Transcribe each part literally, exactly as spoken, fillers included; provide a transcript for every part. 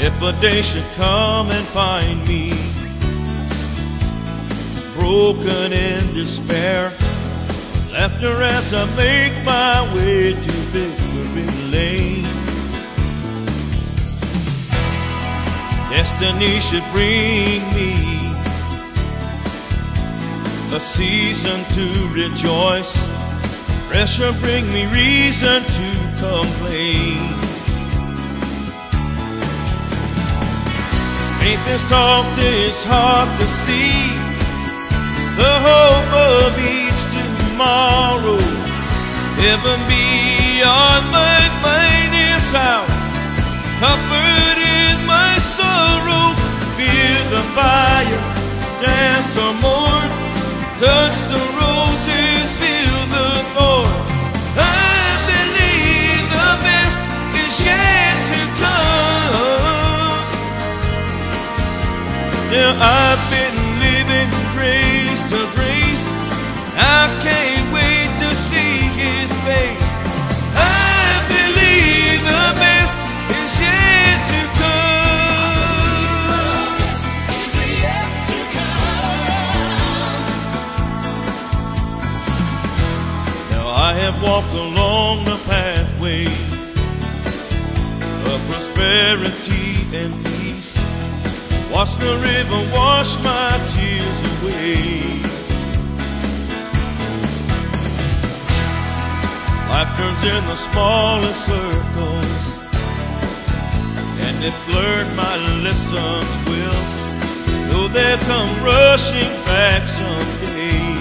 If a day should come and find me broken in despair, laughter as I make my way to victory lane. Destiny should bring me a season to rejoice. Pressure bring me reason to complain. Faith is talked, it's hard to see the hope of each tomorrow. Heaven beyond my finest hour, comfort in my sorrow. Feel the fire, dance or mourn, touch the roses, feel the thorns. I believe the best is yet to come. Now I've been living grace to grace, I can't wait to see His face. I believe the best is yet to come. Is yet to come. Now I have walked along the pathway of prosperity and peace. Watch the river wash my tears away. Life turns in the smallest circles, and it blurred my lessons will, though they'll come rushing back someday.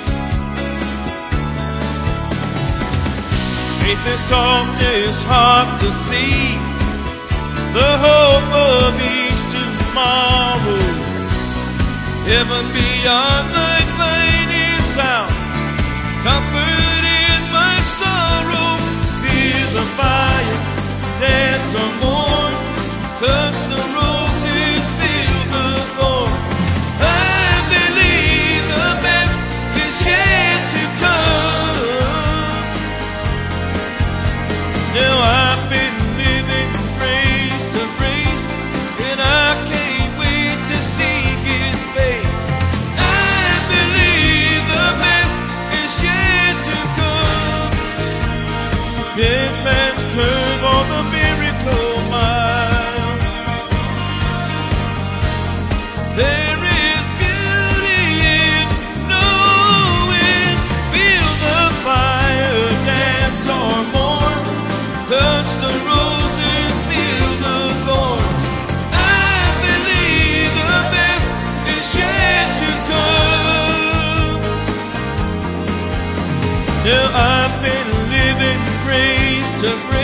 Faith is talked, it's hard to see the hope of each tomorrow. Heaven beyond the finest hour, comfort in my sorrow. Feel the fire, dance or mourn, touch the roses, feel the thorns. I believe the best is yet to come. Now I've been living grace to grace, and I can't wait to see His face. I believe the best is yet to come. Dead man's curve on the miracle mile. There is beauty in knowing. Feel the fire, dance or mourn, touch the roses, feel the thorns. I believe the best is yet to come. Now I've been living grace to grace,